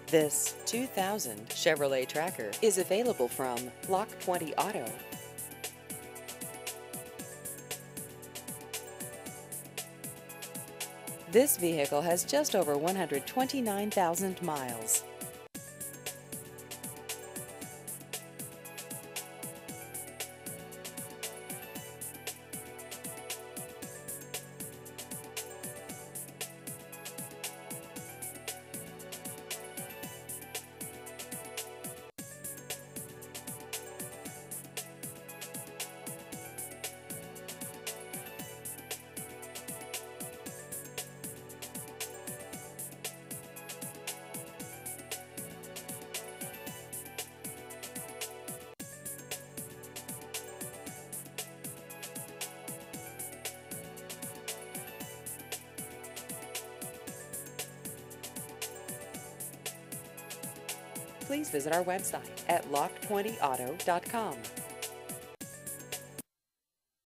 This 2000 Chevrolet Tracker is available from Lock 20 Auto. This vehicle has just over 129,000 miles. Please visit our website at lock20auto.com.